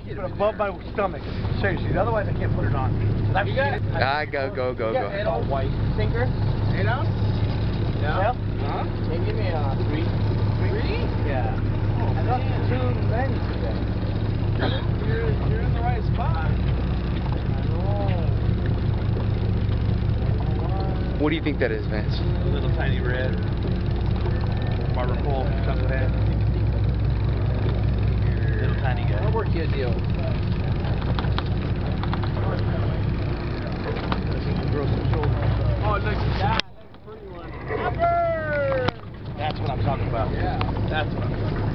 but above my stomach. Seriously, otherwise I can't put it on. You got it? Go. It's all white. Sinker? 8 ounce? Yeah. Huh? Hey, give me a 3. 3? Yeah. Oh, I got 2 menus today. You're in the right spot. What do you think that is, Vance? A little tiny red. Barber pole, sheephead. Little tiny guy. I'll work you a deal. Oh, it looks that. That's a pretty one. That's what I'm talking about. Yeah. That's what I'm talking about.